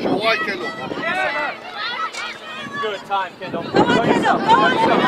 Show wide, Kendall. Good time, Kendall. Come on, Kendall. Go on, Kendall.